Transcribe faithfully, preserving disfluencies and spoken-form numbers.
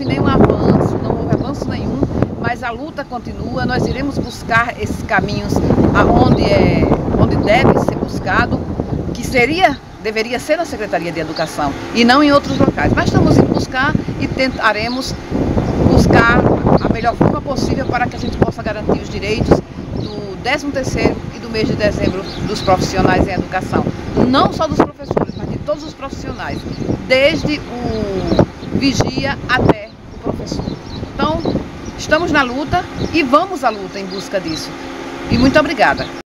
houve nenhum avanço, não houve avanço nenhum, mas a luta continua. Nós iremos buscar esses caminhos aonde é, onde deve ser buscado, que seria, deveria ser na Secretaria de Educação e não em outros locais. Mas estamos indo buscar e tentaremos buscar a melhor forma possível para que a gente possa garantir os direitos do décimo terceiro e do mês de dezembro dos profissionais em educação. Não só dos professores, mas de todos os profissionais, desde o vigia até o professor. Então, estamos na luta e vamos à luta em busca disso. E muito obrigada.